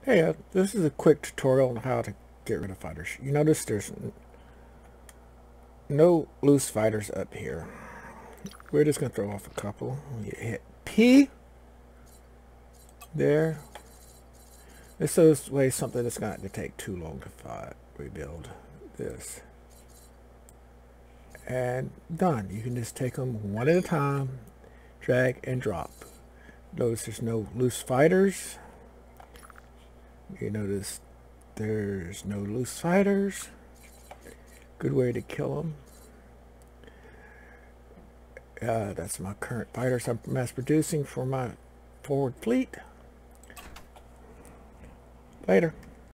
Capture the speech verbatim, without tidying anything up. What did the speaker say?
Hey, uh, this is a quick tutorial on how to get rid of fighters. You notice there's n no loose fighters up here. We're just going to throw off a couple. You hit P. There. This is way something that's going to take too long to fight. Rebuild this. And done. You can just take them one at a time, drag and drop. Notice there's no loose fighters. You notice there's no loose fighters. Good way to kill them. Uh, that's my current fighters I'm mass producing for my forward fleet. Later.